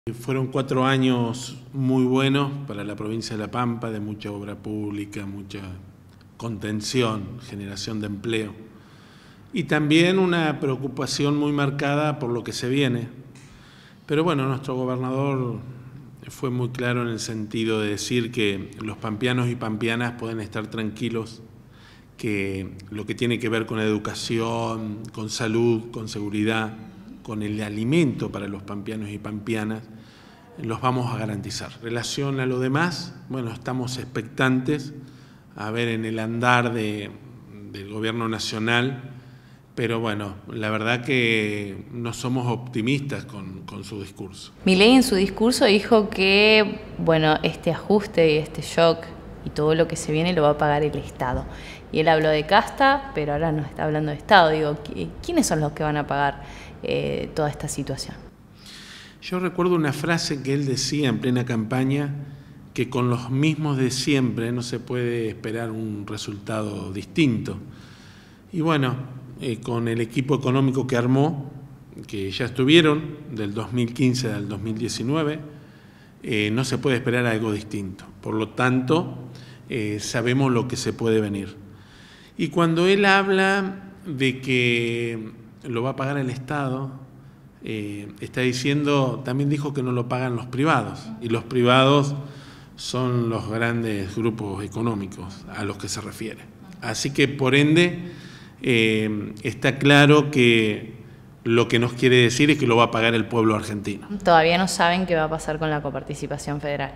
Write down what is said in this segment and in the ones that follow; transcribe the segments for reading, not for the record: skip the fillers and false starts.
Fueron 4 años muy buenos para la provincia de La Pampa, de mucha obra pública, mucha contención, generación de empleo y también una preocupación muy marcada por lo que se viene. Pero bueno, nuestro gobernador fue muy claro en el sentido de decir que los pampeanos y pampeanas pueden estar tranquilos, que lo que tiene que ver con educación, con salud, con seguridad, con el alimento para los pampeanos y pampeanas, los vamos a garantizar. En relación a lo demás, bueno, estamos expectantes a ver en el andar del gobierno nacional, pero bueno, la verdad que no somos optimistas con su discurso. Milei en su discurso dijo que, bueno, este ajuste y este shock y todo lo que se viene lo va a pagar el Estado. Y él habló de casta, pero ahora no está hablando de Estado. Digo, ¿quiénes son los que van a pagar toda esta situación? Yo recuerdo una frase que él decía en plena campaña, que con los mismos de siempre no se puede esperar un resultado distinto. Y bueno, con el equipo económico que armó, que ya estuvieron del 2015 al 2019, no se puede esperar algo distinto. Por lo tanto, sabemos lo que se puede venir. Y cuando él habla de que lo va a pagar el Estado, está diciendo, también dijo que no lo pagan los privados, y los privados son los grandes grupos económicos a los que se refiere. Así que, por ende, está claro que lo que nos quiere decir es que lo va a pagar el pueblo argentino. Todavía no saben qué va a pasar con la coparticipación federal.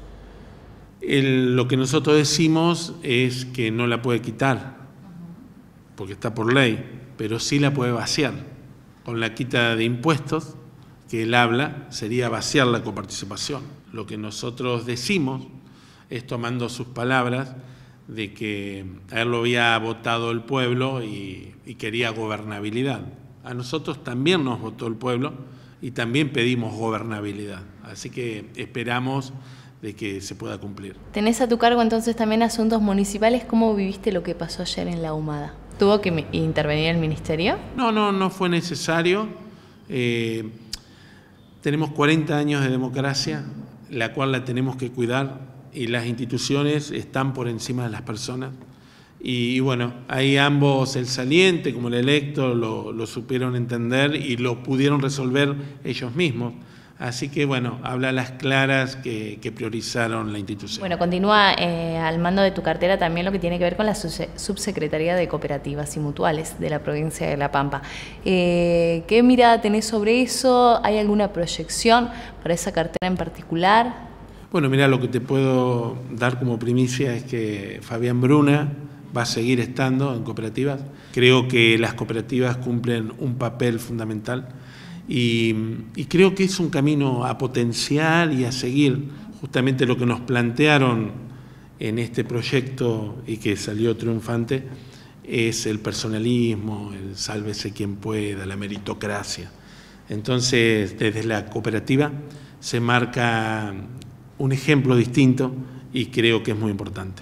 Lo que nosotros decimos es que no la puede quitar, porque está por ley, pero sí la puede vaciar. Con la quita de impuestos que él habla, sería vaciar la coparticipación. Lo que nosotros decimos es, tomando sus palabras, de que a él lo había votado el pueblo y quería gobernabilidad. A nosotros también nos votó el pueblo y también pedimos gobernabilidad. Así que esperamos de que se pueda cumplir. Tenés a tu cargo entonces también asuntos municipales. ¿Cómo viviste lo que pasó ayer en La Ahumada? ¿Tuvo que intervenir el ministerio? No fue necesario. Tenemos 40 años de democracia, la cual la tenemos que cuidar, y las instituciones están por encima de las personas. Y bueno, ahí ambos, el saliente como el electo, lo supieron entender y lo pudieron resolver ellos mismos. Así que bueno, habla a las claras que priorizaron la institución. Bueno, continúa al mando de tu cartera también lo que tiene que ver con la Subsecretaría de Cooperativas y Mutuales de la provincia de La Pampa. ¿Qué mirada tenés sobre eso? ¿Hay alguna proyección para esa cartera en particular? Bueno, mira, lo que te puedo dar como primicia es que Fabián Bruna va a seguir estando en cooperativas. Creo que las cooperativas cumplen un papel fundamental. Y creo que es un camino a potenciar y a seguir, justamente lo que nos plantearon en este proyecto y que salió triunfante es el personalismo, el sálvese quien pueda, la meritocracia. Entonces, desde la cooperativa se marca un ejemplo distinto y creo que es muy importante.